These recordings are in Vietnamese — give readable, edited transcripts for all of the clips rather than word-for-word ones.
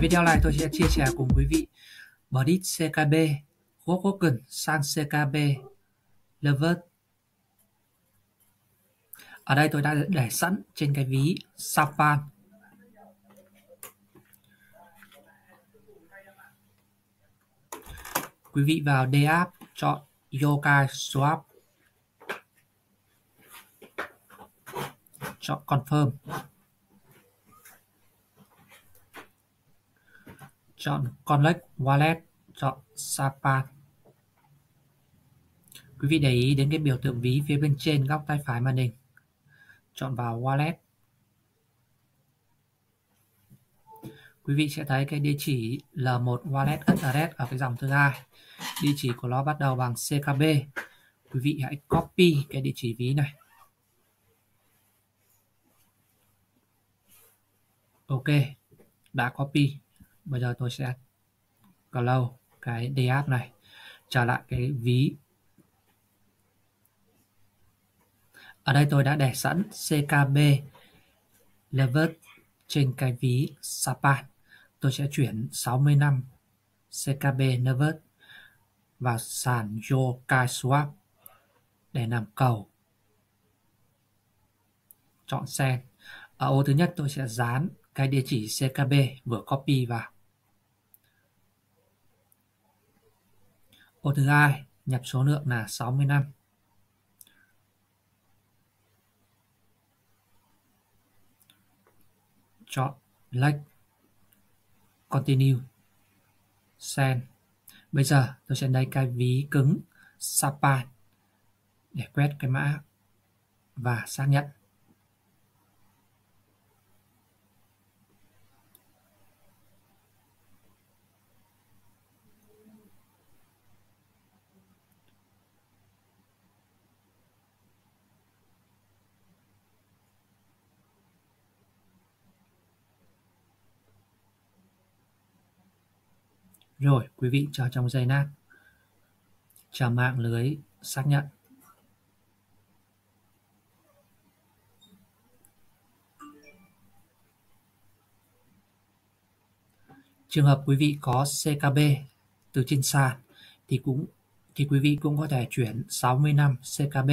video này tôi sẽ chia sẻ cùng quý vị Bridge CKB, Gokoken sang CKB Lever. Ở đây tôi đã để sẵn trên cái ví Sapan. Quý vị vào DApp, chọn Yokai Swap, chọn Confirm, chọn Connect Wallet, chọn Sapan. Quý vị để ý đến cái biểu tượng ví phía bên trên góc tay phải màn hình, chọn vào Wallet. Quý vị sẽ thấy cái địa chỉ L1 Wallet address ở cái dòng thứ hai. Địa chỉ của nó bắt đầu bằng CKB. Quý vị hãy copy cái địa chỉ ví này. Ok, đã copy. Bây giờ tôi sẽ close cái DApp này, trở lại cái ví. Ở đây tôi đã để sẵn CKB Lever trên cái ví Sapan. Tôi sẽ chuyển 65 CKB Lever vào sàn Yokai Swap để làm cầu. Chọn Send. Ở ô thứ nhất tôi sẽ dán cái địa chỉ CKB vừa copy vào. Ô thứ hai nhập số lượng là 65. Chọn Select, Continue, Send. Bây giờ tôi sẽ lấy cái ví cứng Sapan để quét cái mã và xác nhận. Rồi, quý vị chờ trong giây lát, chờ mạng lưới xác nhận. Trường hợp quý vị có CKB từ trên sàn thì quý vị cũng có thể chuyển 65 CKB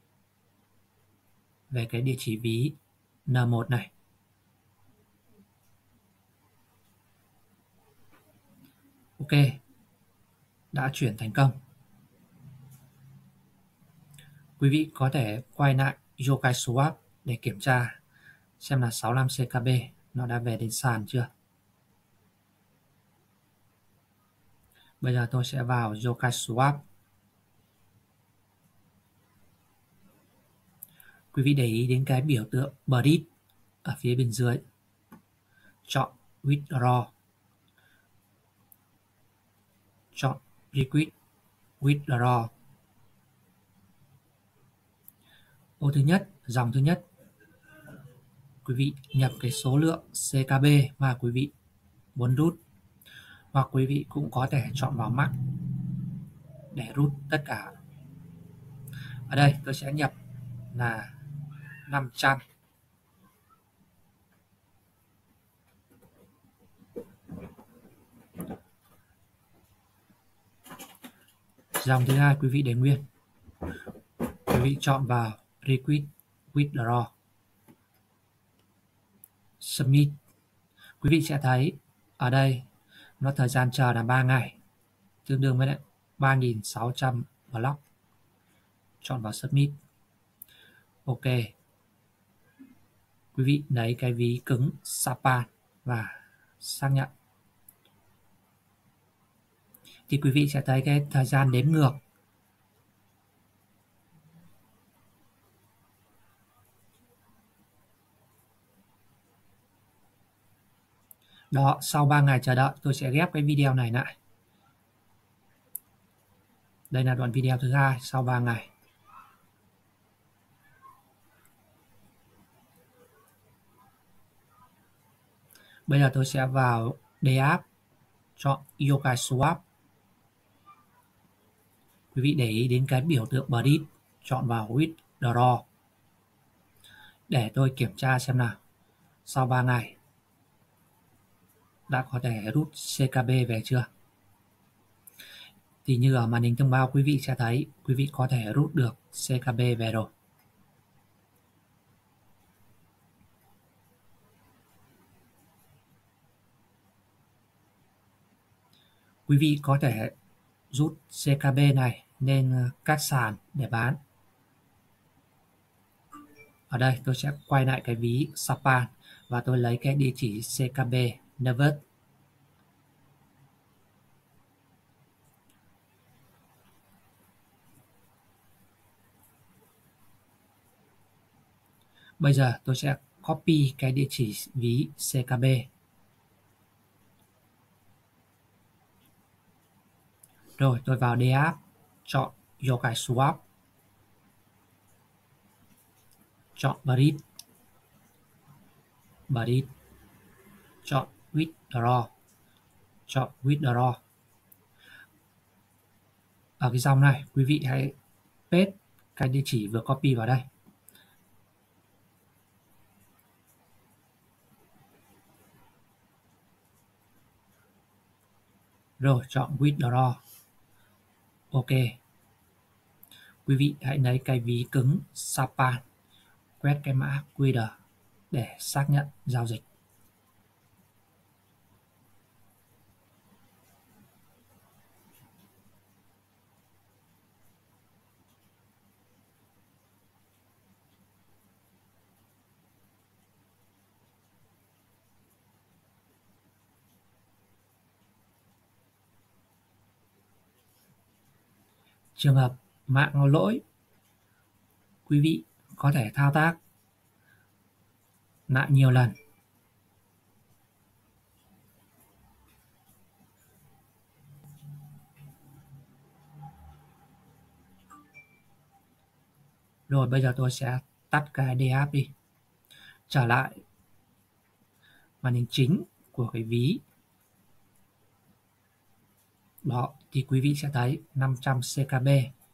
về cái địa chỉ ví N1 này. Ok, đã chuyển thành công. Quý vị có thể quay lại Yokai Swap để kiểm tra xem là 65 CKB nó đã về đến sàn chưa. Bây giờ tôi sẽ vào Yokai Swap. Quý vị để ý đến cái biểu tượng Bridge ở phía bên dưới. Chọn Withdraw. Chọn Request Withdraw. Ô thứ nhất, dòng thứ nhất, quý vị nhập cái số lượng CKB mà quý vị muốn rút, hoặc quý vị cũng có thể chọn vào Max để rút tất cả. Ở đây tôi sẽ nhập là 500. Dòng thứ hai quý vị để nguyên. Quý vị chọn vào Request Withdraw. Submit. Quý vị sẽ thấy ở đây nó thời gian chờ là 3 ngày, tương đương với lại 3.600 block. Chọn vào Submit. Ok. Quý vị lấy cái ví cứng Sapan và xác nhận. Thì quý vị sẽ thấy cái thời gian đếm ngược. Đó, sau 3 ngày chờ đợi tôi sẽ ghép cái video này lại. Đây là đoạn video thứ hai sau 3 ngày. Bây giờ tôi sẽ vào DApp, chọn Yokai Swap. Quý vị để ý đến cái biểu tượng Bridge, chọn vào Withdraw. Để tôi kiểm tra xem nào. Sau 3 ngày. đã có thể rút CKB về chưa? Thì như ở màn hình thông báo quý vị sẽ thấy quý vị có thể rút được CKB về rồi. Quý vị có thể rút CKB này lên các sàn để bán. Ở đây tôi sẽ quay lại cái ví Sapan và tôi lấy cái địa chỉ CKB Nervous. Bây giờ tôi sẽ copy cái địa chỉ ví CKB. Rồi tôi vào DApp, chọn Yokai Swap, chọn Bridge, chọn Withdraw, chọn Withdraw. Ở cái dòng này quý vị hãy paste cái địa chỉ vừa copy vào đây. Rồi chọn Withdraw. Ok. Quý vị hãy lấy cái ví cứng Sapan, quét cái mã QR để xác nhận giao dịch. Trường hợp mạng lỗi, quý vị có thể thao tác lại nhiều lần. Rồi bây giờ tôi sẽ tắt cái DApp đi. Trở lại màn hình chính của cái ví. Đó, thì quý vị sẽ thấy 500 CKB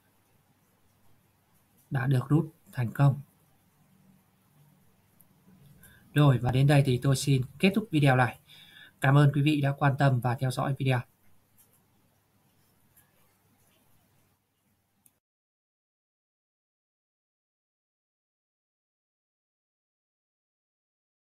đã được rút thành công. Rồi và đến đây thì tôi xin kết thúc video này. Cảm ơn quý vị đã quan tâm và theo dõi video.